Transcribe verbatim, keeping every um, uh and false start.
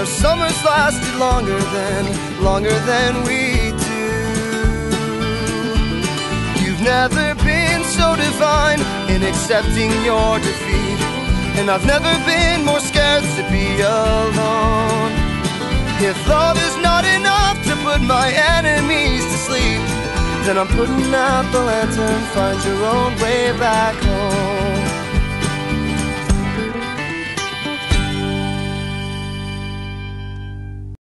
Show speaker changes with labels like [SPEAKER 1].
[SPEAKER 1] our summers lasted longer than, longer than we do. You've never been so divine in accepting your defeat, and I've never been more scared to be alone. If love is not enough to put my enemies to sleep, then I'm putting out the lantern, find your own way back home.